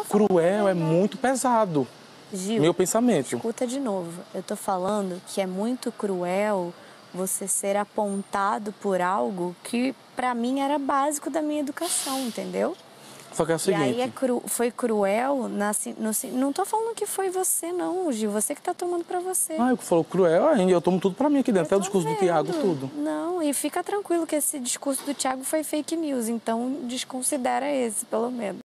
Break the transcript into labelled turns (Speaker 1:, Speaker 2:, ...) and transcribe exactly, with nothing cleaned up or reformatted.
Speaker 1: tô falando
Speaker 2: cruel é muito pesado.
Speaker 1: Gil,
Speaker 2: meu pensamento.
Speaker 1: Escuta de novo. Eu tô falando que é muito cruel você ser apontado por algo que, pra mim, era básico da minha educação, entendeu?
Speaker 2: Só que é o seguinte...
Speaker 1: E aí é cru, foi cruel, na, no, não tô falando que foi você, não, Gil. Você que tá tomando pra você.
Speaker 2: Ah, eu falo cruel ainda, eu tomo tudo pra mim aqui dentro. Até o discurso
Speaker 1: vendo.
Speaker 2: do Tiago, tudo.
Speaker 1: Não, e fica tranquilo que esse discurso do Tiago foi fake news. Então, desconsidera esse, pelo menos.